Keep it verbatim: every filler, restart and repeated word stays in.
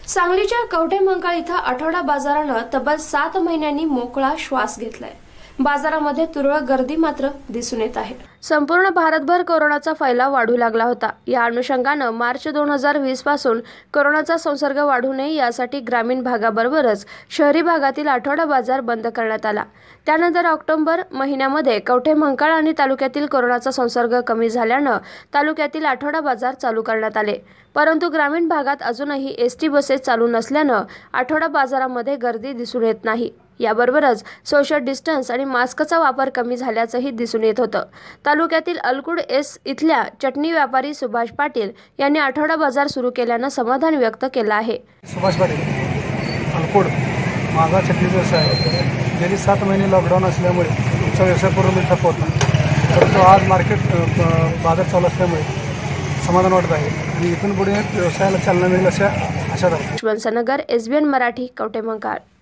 सांगलीच्या कवठेमहांकाळ इथं आठवडा बाजारानं तब्बल सात महिन्यांनी मोकळा श्वास घेतलाय। बाजारामध्ये तुरळक गर्दी मात्र दिसून येत आहे। संपूर्ण भारतभर कोरोनाचा फैलाव वाढू लागला होता। या अनुषंगानं मार्च दोन हजार वीस पासून कोरोनाचा संसर्ग वाढू नये यासाठी ग्रामीण भागाबरोबरच शहरी भागातील आठवडा बाजार बंद करण्यात आला। त्यानंतर ऑक्टोबर महिन्यामध्ये कवठेमहांकाळ आणि तालुक्यातील कोरोनाचा संसर्ग कमी झाल्यानं तालुक्यातील आठवडा बाजार चालू करण्यात आले। परंतु ग्रामीण भागात अजूनही एसटी बसेस चालू नसल्यानं आठवडा बाजारामध्ये गर्दी दिसून येत नाही। याबरोबरच सोशल डिस्टन्स आणि मास्कचा वापर कमी झाल्याचंही दिसून येत होतं। तालुक्यातील अलकुड एस इथल्या चटणी व्यापारी सुभाष पाटील यांनी आठवडा बाजार सुरू केल्यानं समाधान व्यक्त केलं आहे। सुभाष पाटील अलकुड माझा चटणी व्यवसाय गेली सात महिने लॉकडाऊन असल्यामुळे आमचा व्यवसाय पूर्ण ठप्प होता, परंतु आज मार्केट बाजार चालू असल्यामुळे समाधान वाटत आहे आणि इथून पुढे व्यवसायाला चालना मिळेल अशा आशा आहे। Yashwant Sangar, S B N Marathi, Kavathemahankal.